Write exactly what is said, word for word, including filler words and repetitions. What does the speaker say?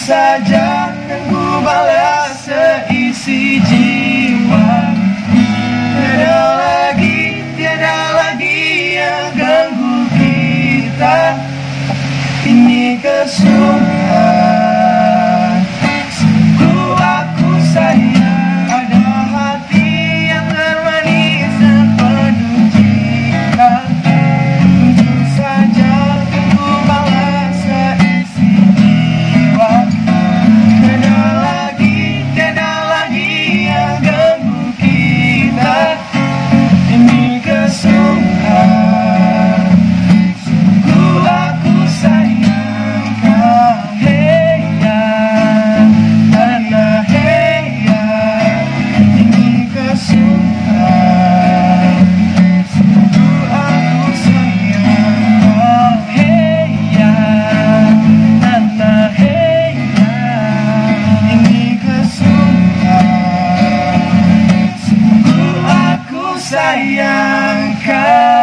saja kan ku balas seisi jiwa. Tiada lagi, tiada lagi yang ganggu kita. Ini kesungguhan, sungguh aku sayang. Ada hati yang termanis dan penuh cinta. Tentu saja kan ku balas seisi jiwa. Tiada lagi, tiada lagi yang ganggu kita. Ini kesungguhan, sungguh aku sayang kau. Hey ya, nana hey ya. Ini kesungguhan, sungguh aku sayang kau. Hey ya, nana hey ya. Ini kesungguhan, sungguh aku sayang kau.